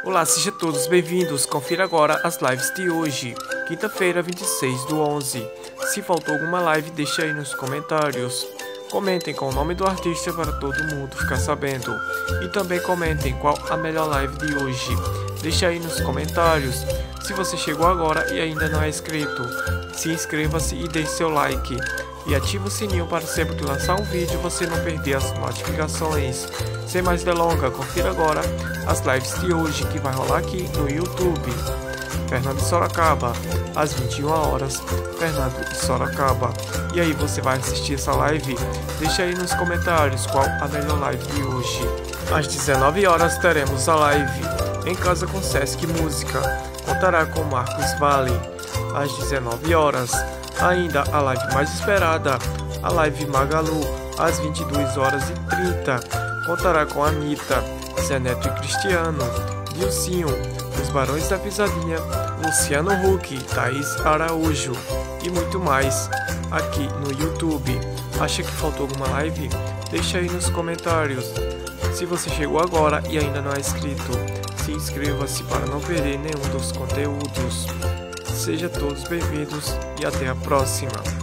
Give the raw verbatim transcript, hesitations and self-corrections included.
Olá, sejam todos bem-vindos. Confira agora as lives de hoje, quinta-feira, vinte e seis do onze. Se faltou alguma live, deixa aí nos comentários. Comentem com o nome do artista para todo mundo ficar sabendo. E também comentem qual a melhor live de hoje. Deixa aí nos comentários. Se você chegou agora e ainda não é inscrito, se inscreva-se e deixe seu like. E ative o sininho para sempre que lançar um vídeo você não perder as notificações. Sem mais delongas, confira agora as lives de hoje que vai rolar aqui no YouTube. Fernando e Sorocaba, às vinte e uma horas, Fernando e Sorocaba. E aí, você vai assistir essa live? Deixa aí nos comentários qual a melhor live de hoje. Às dezenove horas teremos a live Em Casa com Sesc Música. Contará com Marcos Valle. Às dezenove horas, ainda a live mais esperada, a live Magalu, às vinte e duas horas e trinta. Contará com Anitta, Zé Neto e Cristiano, Dilcinho, Os Barões da Pisadinha, Luciano Huck, Thaís Araújo e muito mais aqui no YouTube. Acha que faltou alguma live? Deixa aí nos comentários. Se você chegou agora e ainda não é inscrito, se inscreva-se para não perder nenhum dos conteúdos. Sejam todos bem-vindos e até a próxima.